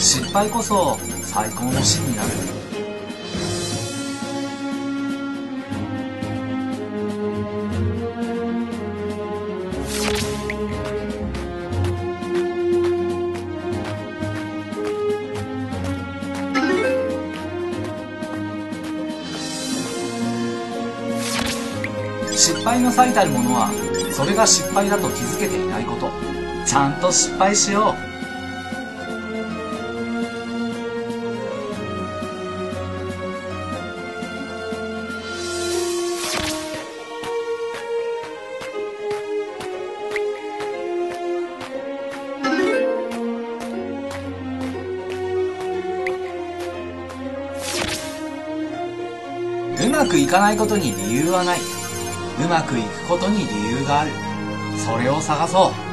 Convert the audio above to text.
失敗こそ最高の死になる。失敗の最たるものは、それが失敗だと気づけていないこと。ちゃんと失敗しよう。うまくいかないことに理由はない。うまくいくことに理由がある。それを探そう。